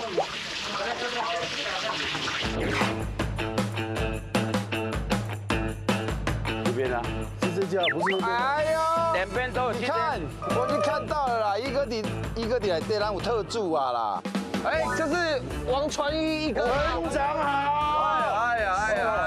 这边啊， 是这家，不是那边。 哎呦， 两边都有。 你看，我就看到了啦，一个底来对咱有特助啊啦。哎，这是王传一哥。 村长好。 哎呀，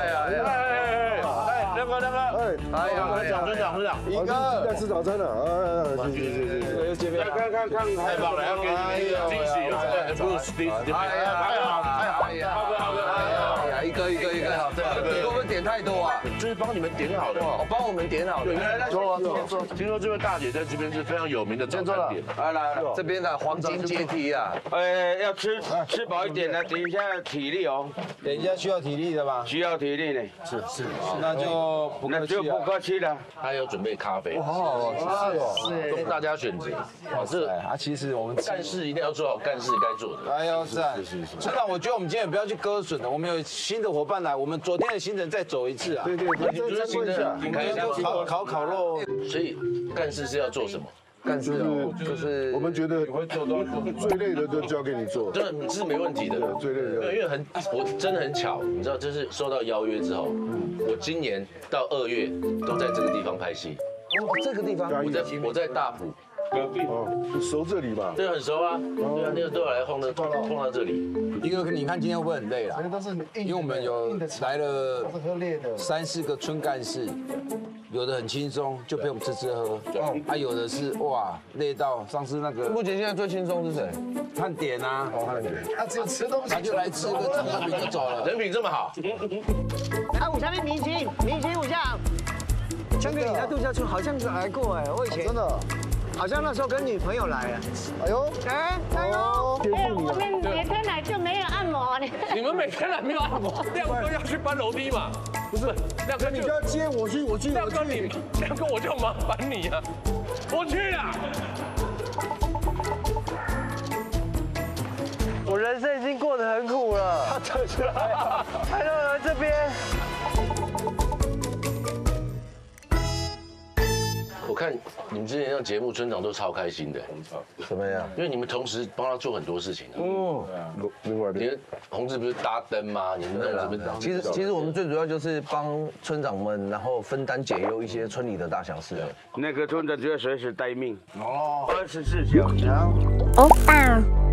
哎呀，村长， 一哥在吃早餐了，是， 又见面了。 看，太棒了，要给你惊喜啊！不是 Steve， 哎呀，一个，好，你给我们点太多啊！ 这是帮你们点好的， 我帮我们点好的。 来，坐。听说这位大姐在这边是非常有名的早餐店。 来，这边的黄金阶梯啊。 要吃饱一点的，等一下体力哦。 等一下需要体力的吧？ 需要体力呢。 是， 那就不客气了。 还有准备咖啡， 是供大家选择。哇，这其实我们干事一定要做好干事该做的。 哎呦，赞！村长，我觉得我们今天也不要去割损了，我们有新的伙伴来，我们昨天的行程再走一次啊。 对，你就是新的， 我们要烤肉。 所以干事是要做什么？ 干事就是我们觉得最累的就交给你做， 这是没问题的。 最累的， 因为我真的很巧，你知道，这是收到邀约之后，我今年到2月都在这个地方拍戏。 这个地方， 我在大埔。 熟这里吧？ 对，很熟啊。对啊，那个都有来碰到这里。 一个你看今天会不会很累啦？因为我们有来了3、4个村干事，有的很轻松，就陪我们吃喝。有的是哇累到上次那个。目前现在最轻松是谁？汉典啊。 他只有吃东西， 他就来吃个中药饼就走了。 人品这么好。 午餐的明星午将。江哥，你在度假村好像是来过哎，我以前真的， 好像那时候跟女朋友来了。 哎呦， 我们每天来就没有按摩呢。 你们每天来没有按摩？亮哥要去搬楼梯嘛？不是，亮哥你就要接我去， 亮哥我就麻烦你啊，我去了。 我人生已经过得很苦了，他特出来，还能来这边。 我看你们之前上节目，村长都超开心的。 怎么样？ 因为你们同时帮他做很多事情啊。 另外你们红字不是搭灯吗？你们弄什么？ 其实我们最主要就是帮村长们，然后分担解忧一些村里的大小事。 那个村长就要随时待命哦，24小时。 欧巴。